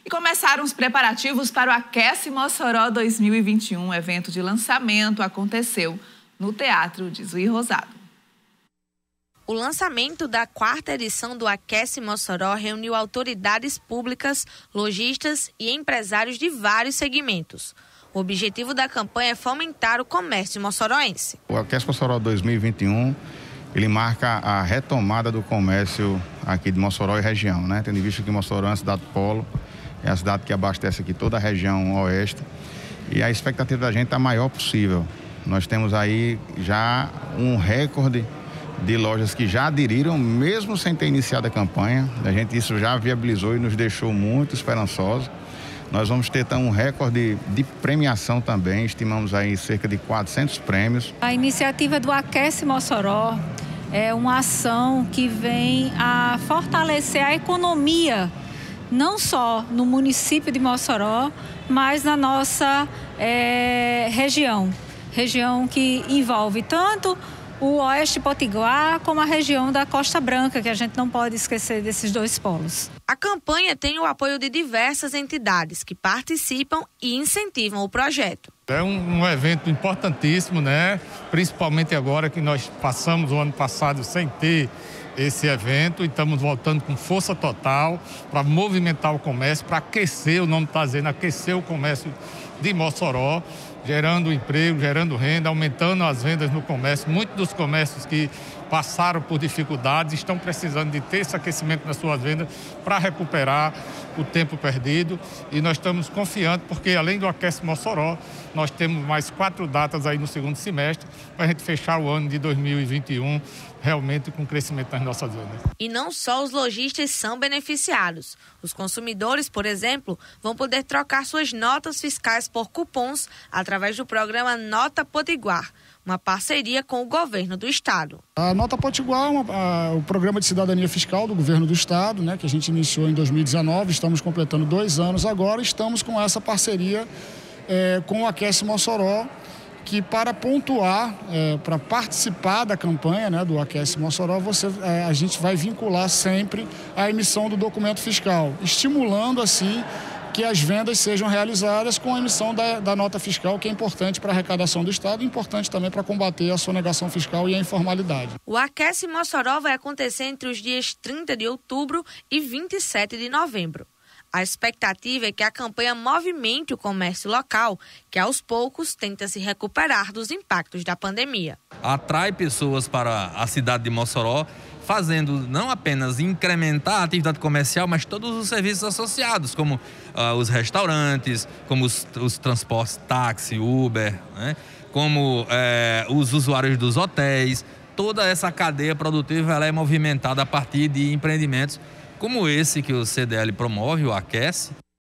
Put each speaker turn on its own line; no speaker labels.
E começaram os preparativos para o Aquece Mossoró 2021. O evento de lançamento aconteceu no Teatro de Zuí Rosado.
O lançamento da 4ª edição do Aquece Mossoró reuniu autoridades públicas, lojistas e empresários de vários segmentos. O objetivo da campanha é fomentar o comércio moçoroense.
O Aquece Mossoró 2021, ele marca a retomada do comércio aqui de Mossoró e região, né? Tendo em vista que Mossoró é uma cidade polo, é a cidade que abastece aqui toda a região oeste e a expectativa da gente é a maior possível. Nós temos aí já um recorde de lojas que já aderiram, mesmo sem ter iniciado a campanha. Isso já viabilizou e nos deixou muito esperançosos. Nós vamos ter um recorde de premiação também, estimamos aí cerca de 400 prêmios.
A iniciativa do Aquece Mossoró é uma ação que vem a fortalecer a economia, não só no município de Mossoró, mas na nossa região que envolve tanto o Oeste Potiguar como a região da Costa Branca, que a gente não pode esquecer desses dois polos.
A campanha tem o apoio de diversas entidades que participam e incentivam o projeto.
É um evento importantíssimo, né? Principalmente agora que nós passamos o ano passado sem ter esse evento e estamos voltando com força total para movimentar o comércio, para aquecer, o nome está dizendo, aquecer o comércio de Mossoró, gerando emprego, gerando renda, aumentando as vendas no comércio. Muitos dos comércios que passaram por dificuldades estão precisando de ter esse aquecimento nas suas vendas para recuperar o tempo perdido. E nós estamos confiantes porque, além do Aquece Mossoró, nós temos mais 4 datas aí no segundo semestre para a gente fechar o ano de 2021 realmente com crescimento nas nossas vendas.
E não só os lojistas são beneficiados. Os consumidores, por exemplo, vão poder trocar suas notas fiscais por cupons através do programa Nota Potiguar, uma parceria com o governo do estado.
A Nota Potiguar é o programa de cidadania fiscal do governo do estado, né, que a gente iniciou em 2019, estamos completando 2 anos agora, estamos com essa parceria com o Aquece Mossoró, que para pontuar, para participar da campanha, né, do Aquece Mossoró, a gente vai vincular sempre a emissão do documento fiscal, estimulando assim que as vendas sejam realizadas com a emissão da nota fiscal, que é importante para a arrecadação do estado e importante também para combater a sonegação fiscal e a informalidade.
O Aquece Mossoró vai acontecer entre os dias 30 de outubro e 27 de novembro. A expectativa é que a campanha movimente o comércio local, que aos poucos tenta se recuperar dos impactos da pandemia.
Atrai pessoas para a cidade de Mossoró, fazendo não apenas incrementar a atividade comercial, mas todos os serviços associados, como os restaurantes, como os transportes táxi, Uber, né? Como os usuários dos hotéis. Toda essa cadeia produtiva ela é movimentada a partir de empreendimentos como esse que o CDL promove, o Aquece,